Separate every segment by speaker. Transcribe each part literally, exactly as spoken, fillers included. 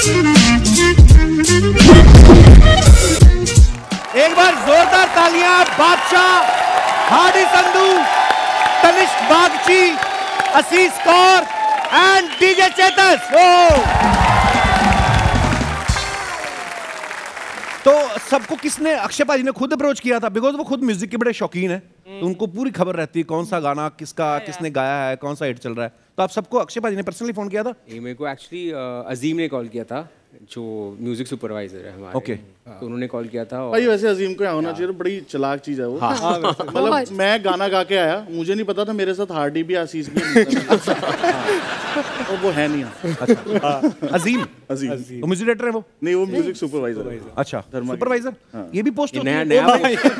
Speaker 1: एक बार जोरदार तालियां बादशाह, हार्डी संधू, तनिष्क बागची, आशीष कौर एंड डीजे चेतस। तो सबको किसने, अक्षय पाजी ने खुद अप्रोच किया था, बिकॉज वो खुद म्यूजिक के बड़े शौकीन हैं, तो उनको पूरी खबर रहती है कौन सा गाना किसका किसने गाया है, कौन सा हिट चल रहा है। तो आप सबको अक्षय पाजी ने पर्सनली फोन किया था?
Speaker 2: मेरे को एक्चुअली अजीम ने कॉल किया था, जो म्यूजिक सुपरवाइजर है हमारे।
Speaker 1: Okay
Speaker 2: okay. तो उन्होंने कॉल किया था। और
Speaker 3: भाई वैसे अजीम को होना चाहिए, बड़ी चालाक चीज है वो। हाँ। मतलब मैं गाना गा के आया, मुझे नहीं पता था मेरे साथ हार्डी भी, आशीष भी, और वो है नहीं।
Speaker 1: अच्छा अजीम
Speaker 3: अजीम
Speaker 1: वो म्यूजिक डायरेक्टर है? वो
Speaker 3: नहीं, वो म्यूजिक सुपरवाइजर है।
Speaker 1: अच्छा सुपरवाइजर, ये भी पोस्ट
Speaker 2: नया नया।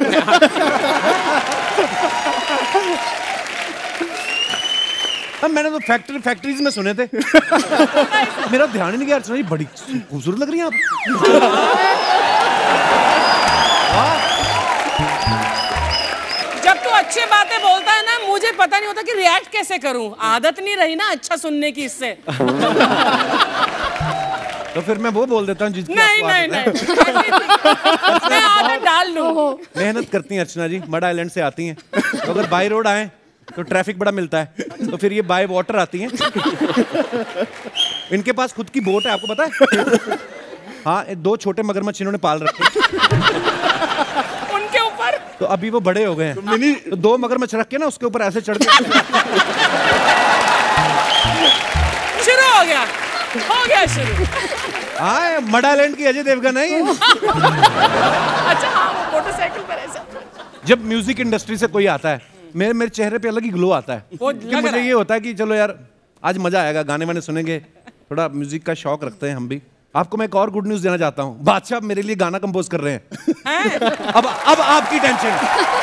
Speaker 1: अब मैंने तो फैक्ट्री फैक्ट्रीज में सुने थे। मेरा ध्यान ही नहीं गया। अर्चना जी बड़ी खूबसूरत लग रही हैं आप।
Speaker 4: जब तू अच्छी बातें बोलता है ना, मुझे पता नहीं होता कि रिएक्ट कैसे करूं। आदत नहीं रही ना अच्छा सुनने की इससे।
Speaker 1: तो फिर मैं वो बोल देता हूँ जिसकी
Speaker 4: नहीं नहीं नहीं, मैं आदत डाल लूं।
Speaker 1: मेहनत करती हैं अर्चना जी, मड आइलैंड से आती हैं, तो अगर बाई रोड आए तो ट्रैफिक बड़ा मिलता है, तो फिर ये बाय वाटर आती हैं। इनके पास खुद की बोट है, आपको पता है? हाँ, दो छोटे मगरमच्छ इन्होंने पाल रखे
Speaker 4: उनके ऊपर।
Speaker 1: तो अभी वो बड़े हो गए हैं, तो मिनी तो दो मगरमच्छ रख के ना उसके ऊपर ऐसे चढ़ के
Speaker 4: शुरू हो गया हो गया शुरू।
Speaker 1: हाँ, मड आइलैंड की अजय देवगन है ये।
Speaker 4: अच्छा हाँ, वो मोटरसाइकिल पर ऐसा।
Speaker 1: जब म्यूजिक इंडस्ट्री से कोई आता है, मेरे मेरे चेहरे पे अलग ही ग्लो आता है, कि मुझे ये होता है कि चलो यार आज मजा आएगा, गाने वाने सुनेंगे, थोड़ा म्यूजिक का शौक रखते हैं हम भी। आपको मैं एक और गुड न्यूज देना चाहता हूँ, बादशाह मेरे लिए गाना कंपोज कर रहे हैं। अब अब आपकी टेंशन।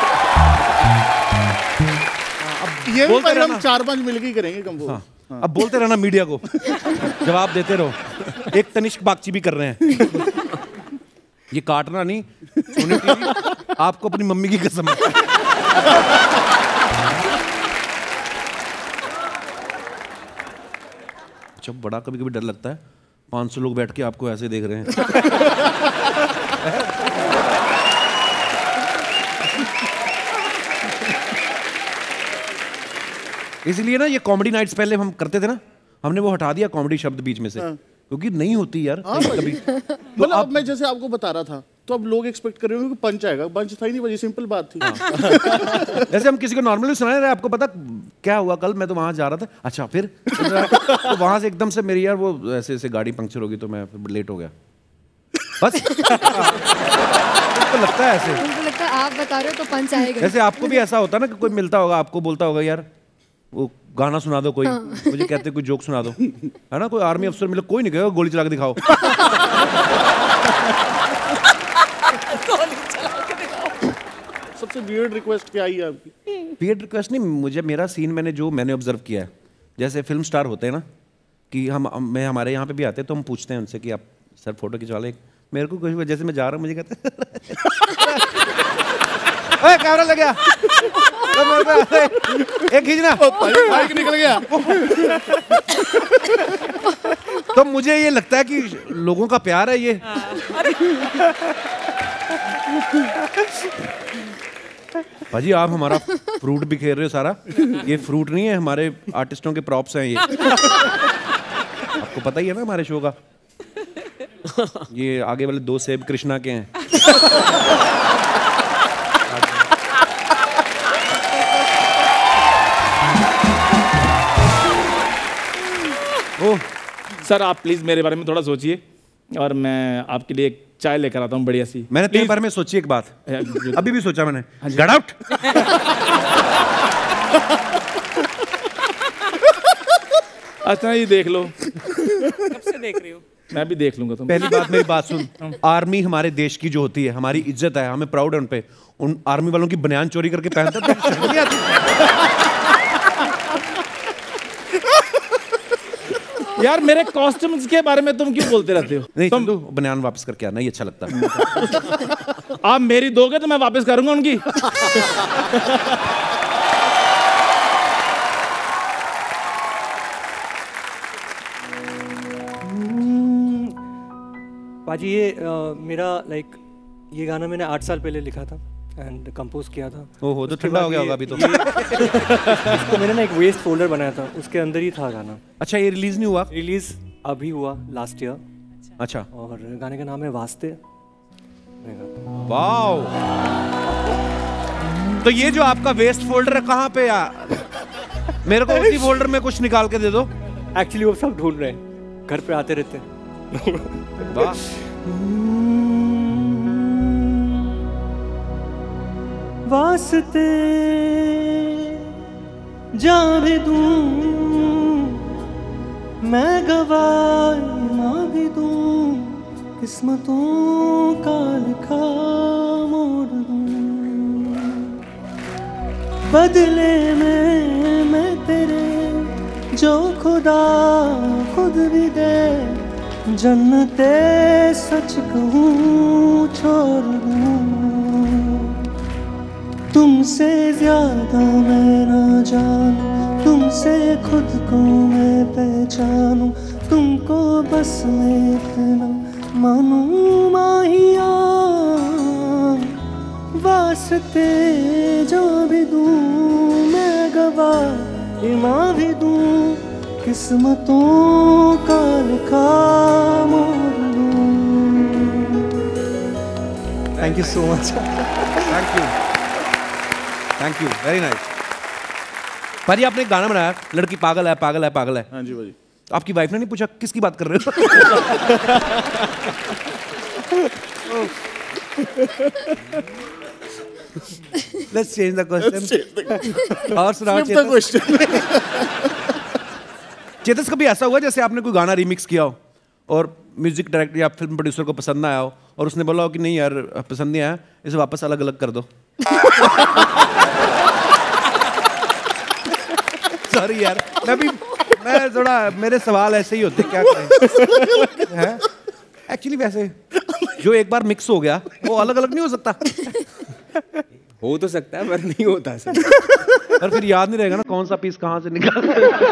Speaker 3: ये भी पर हम चार पांच मिलके करेंगे कंपोज।
Speaker 1: हाँ। हाँ। अब बोलते रहना मीडिया को, जवाब देते रहो। एक तनिष्क बागची भी कर रहे हैं। ये काटना नहीं, सुने की आपको अपनी मम्मी की कसम है। जब बड़ा कभी कभी डर लगता है, पाँच सौ लोग बैठ के आपको ऐसे देख रहे हैं। इसलिए ना ये कॉमेडी नाइट्स पहले हम करते थे ना, हमने वो हटा दिया कॉमेडी शब्द बीच में से, क्योंकि नहीं होती यार कभी।
Speaker 3: मतलब अब मैं जैसे आपको बता रहा था, तो अब लोग एक्सपेक्ट कर रहे होंगे कि पंच आएगा, पंच था ही नहीं, वजह सिंपल बात थी।
Speaker 1: जैसे हम किसी को नॉर्मली सुना रहे, आपको पता क्या हुआ कल, मैं तो वहां जा रहा था, अच्छा फिर तो वहां से एकदम से मेरी यार वो ऐसे ऐसे गाड़ी पंक्चर होगी, तो मैं फिर लेट हो गया बस। तो लगता है ऐसे,
Speaker 5: उनको लगता है आप बता रहे हो तो पंच आएगा।
Speaker 1: जैसे आपको भी ऐसा होता है ना कि कोई मिलता होगा, आपको बोलता होगा यार वो गाना सुना दो कोई, हाँ। मुझे कहते कोई जोक सुना दो, है ना? कोई आर्मी अफसर मिले, कोई नहीं कहेगा गोली चला के दिखाओ।
Speaker 3: सबसे वियर्ड रिक्वेस्ट क्या आई है आपकी?
Speaker 1: वियर्ड रिक्वेस्ट नहीं, मुझे मेरा सीन मैंने जो मैंने ऑब्जर्व किया है, जैसे फिल्म स्टार होते हैं ना, कि हम मैं हमारे यहाँ पे भी आते हैं, तो हम पूछते हैं उनसे कि आप सर फोटो खिंचवा लें। मेरे को कुछ जैसे मैं जा रहा हूँ, मुझे कहते ओए कैमरा लग गया, तो मेरे को एक खींचना,
Speaker 3: बाइक निकल गया।
Speaker 1: तो मुझे ये लगता है कि लोगों का प्यार है ये। भाजी आप हमारा फ्रूट बिखेर रहे हो सारा, ये फ्रूट नहीं है, हमारे आर्टिस्टों के प्रॉप्स हैं ये। आपको पता ही है ना हमारे शो का, ये आगे वाले दो सेब कृष्णा के हैं।
Speaker 6: ओह सर, आप प्लीज मेरे बारे में थोड़ा सोचिए, और मैं आपके लिए एक चाय लेकर आता हूँ बढ़िया सी।
Speaker 1: मैंने तेरे बारे में सोची एक बात, अभी भी सोचा मैंने। Get out.
Speaker 6: अच्छा ये देख लो।
Speaker 4: कब से देख रही हूँ?
Speaker 6: मैं भी देख लूंगा। तुम
Speaker 1: पहली बात मेरी बात सुन, आर्मी हमारे देश की जो होती है, हमारी इज्जत है, हमें प्राउड है उन पे। उन आर्मी वालों की बनियान चोरी करके पहनता तो शर्म नहीं आती?
Speaker 6: यार मेरे कॉस्ट्यूम्स के बारे में तुम क्यों बोलते रहते हो?
Speaker 1: नहीं तुम बनियान वापस करके आना, ये अच्छा लगता है।
Speaker 6: आप मेरी दोगे तो मैं वापस करूंगा उनकी।
Speaker 7: पाजी ये uh, मेरा लाइक ये गाना मैंने आठ साल पहले लिखा था एंड कंपोज किया था।
Speaker 1: ओहो, तो ठंडा हो गया होगा अभी तो।
Speaker 7: इसको मैंने ना एक वेस्ट फोल्डर बनाया था, उसके अंदर ही था गाना।
Speaker 1: अच्छा, ये रिलीज नहीं हुआ?
Speaker 7: रिलीज अभी हुआ लास्ट ईयर।
Speaker 1: अच्छा।
Speaker 7: और गाने का नाम है वास्ते।
Speaker 1: वाओ, तो ये जो आपका वेस्ट फोल्डर है कहाँ पे यार? मेरे को उसी फोल्डर में कुछ निकाल के दे दो।
Speaker 7: एक्चुअली वो सब ढूंढ रहे हैं, घर पे आते रहते हैं।
Speaker 1: वाह।
Speaker 7: वास्ते जान भी दूं मैं गवाह मां भी दूं, किस्मतों का लिखा मोड़ दूं, बदले में मैं तेरे जो खुदा खुद भी दे, जन्नते सच कहूँ छोड़ दूं, तुमसे ज्यादा मैं ना जानूं, तुमसे खुद को मैं पहचानूं, तुमको बस मैं इतना मानूं माहिया, वास्ते जो भी दूं मैं गवाह इमां भी दूं, किस्मतों का लिखा मोड़ दूं। Thank you so much.
Speaker 1: Thank you, thank you, very nice. भाजी आपने एक गाना बनाया, लड़की पागल है पागल है पागल है।
Speaker 3: हाँ जी भाजी।
Speaker 1: तो आपकी वाइफ ने नहीं पूछा किसकी बात कर रहे हो? Let's change the question. और सुनाओ चेतस। चेतस, कभी ऐसा हुआ जैसे आपने कोई गाना रीमिक्स किया हो और म्यूजिक डायरेक्टर या फिल्म प्रोड्यूसर को पसंद ना आया हो और उसने बोला हो कि नहीं यार पसंद नहीं आया, इसे वापस अलग अलग कर दो? सॉरी यार, मैं भी मैं थोड़ा मेरे सवाल ऐसे ही होते, क्या करें हैं? एक्चुअली वैसे जो एक बार मिक्स हो गया वो अलग अलग नहीं हो सकता।
Speaker 2: हो तो सकता है पर नहीं होता सर।
Speaker 1: पर फिर याद नहीं रहेगा ना कौन सा पीस कहाँ से निकाल।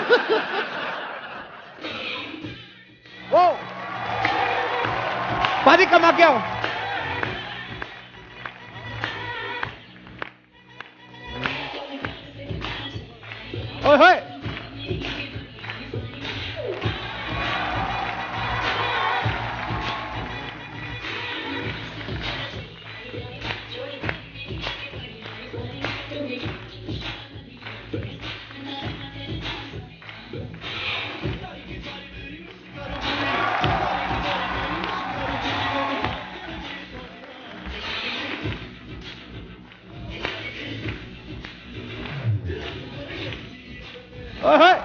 Speaker 1: ओ पाजी कमा क्या हो? ओए होए, ओए होए,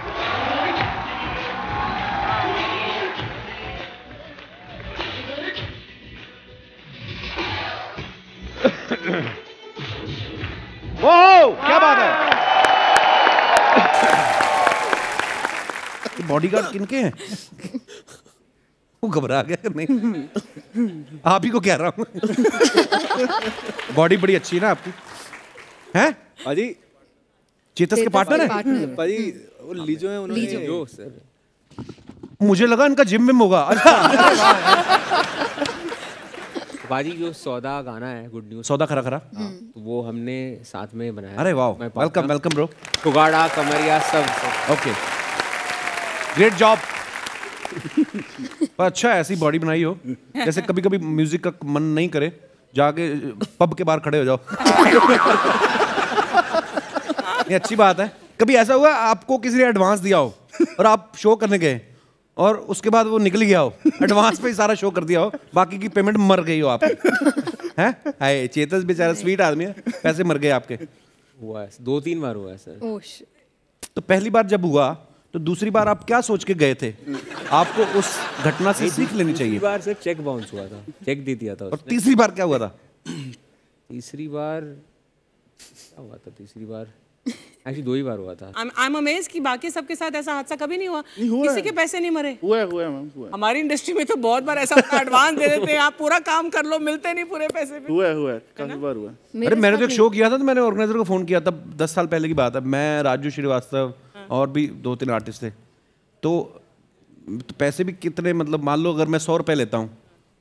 Speaker 1: वो क्या बात है? बॉडीगार्ड किनके हैं? वो घबरा गया नहीं? आप ही को कह रहा हूँ। बॉडी बड़ी अच्छी है ना आपकी, हैं?
Speaker 2: पाजी
Speaker 1: चेतस के पार्टनर है?
Speaker 2: पाजी वो लीजो है, उन्होंने लीजो सर।
Speaker 1: मुझे लगा इनका जिम में होगा।
Speaker 2: बाजी जो सौदा गाना है गुड न्यूज,
Speaker 1: सौदा खरा खरा,
Speaker 2: तो वो हमने साथ में बनाया।
Speaker 1: अरे वाह, वेलकम वेलकम ब्रो।
Speaker 2: टुगाड़ा कमरिया सब।
Speaker 1: Okay, great job. पर अच्छा ऐसी बॉडी बनाई हो जैसे कभी कभी म्यूजिक का मन नहीं करे, जाके पब के बाहर खड़े हो जाओ। ये अच्छी बात है। कभी ऐसा हुआ आपको किसी ने एडवांस दिया हो और आप शो करने गए और उसके बाद वो निकल गया हो, एडवांस पे ही सारा शो कर दिया हो, बाकी की पेमेंट मर गई हो आपकी? हैं? हाय, चेतस बेचारा स्वीट आदमी है, पैसे मर गए आपके।
Speaker 2: हुआ है, दो तीन बार हुआ है सर।
Speaker 5: ओश।
Speaker 1: तो पहली बार जब हुआ तो दूसरी बार आप क्या सोच के गए थे? आपको उस घटना से सीख लेनी चाहिए।
Speaker 2: दूसरी बार सर चेक बाउंस हुआ था, चेक दे दिया था उसने।
Speaker 1: और तीसरी बार क्या हुआ था?
Speaker 2: तीसरी बार क्या हुआ था? तीसरी बार एक्चुअली दो ही बार हुआ था।
Speaker 4: आई एम अमेज्ड कि बाकी सबके साथ ऐसा हादसा कभी नहीं हुआ,
Speaker 3: नहीं हुआ
Speaker 4: किसी
Speaker 3: है।
Speaker 4: के पैसे नहीं मरे।
Speaker 3: हुआ है, हुआ है मैम, हुआ है।
Speaker 4: हमारी इंडस्ट्री में तो बहुत बार ऐसा होता है, एडवांस दे देते हैं, आप पूरा काम कर लो, मिलते नहीं पूरे पैसे पे।
Speaker 3: हुआ है, हुआ है, काफी बार हुआ है।
Speaker 1: अरे मैंने तो एक शो किया था तो मैंने ऑर्गेनाइजर को फोन किया, तब दस साल पहले की बात है। मैं, राजू श्रीवास्तव और भी दो तीन आर्टिस्ट थे। तो, तो पैसे भी कितने, मतलब मान लो अगर मैं सौ रुपए लेता हूँ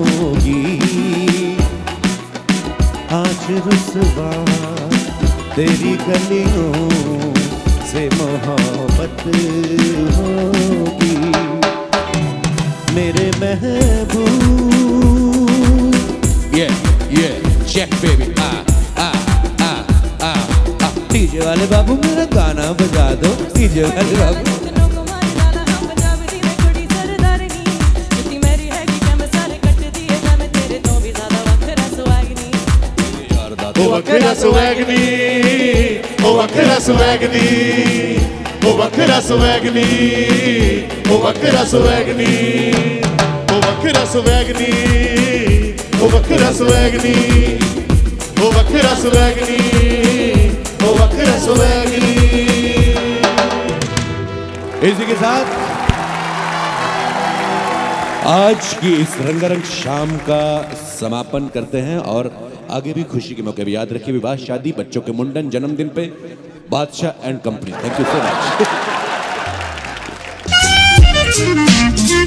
Speaker 8: होगी, आज रुसवा तेरी गलियों से मोहब्बत होगी। मेरे महबूब yeah yeah check baby ah ah ah ah ah DJ वाले बाबू मेरा गाना बजा दो, डीजे वाले बाबू
Speaker 3: ओ वखरा स्वैगनी, ओ वखरा स्वैगनी, ओ वखरा स्वैगनी, ओ वखरा स्वैगनी, ओ वखरा स्वैगनी, ओ वखरा स्वैगनी, ओ वखरा स्वैगनी, ओ वखरा स्वैगनी।
Speaker 8: इसी के साथ आज की इस रंगारंग शाम का समापन करते हैं और आगे भी खुशी के मौके भी याद रखिए, विवाह, शादी, बच्चों के मुंडन, जन्मदिन पे Badshah and company. Thank you so much.